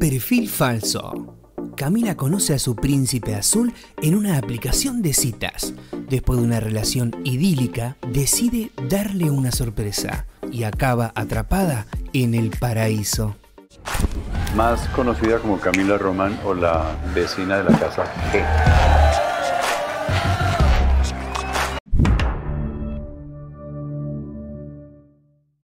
Perfil falso. Camila conoce a su príncipe azul en una aplicación de citas. Después de una relación idílica, decide darle una sorpresa y acaba atrapada en el paraíso. Más conocida como Camila Román o la vecina de la casa G.